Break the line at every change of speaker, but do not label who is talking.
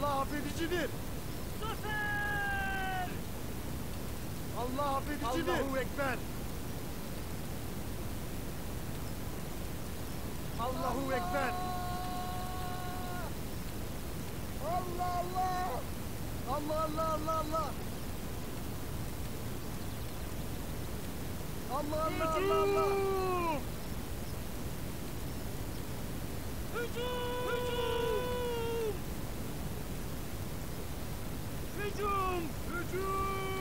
Allah affedicidir.
Zafer!
Allah affedicidir. Allahuekbar. Allahuekbar. Allah Allah. Allah Allah Allah Allah. Allah Allah Allah Allah.
Hücum! Hücum! Hücum! Hücum!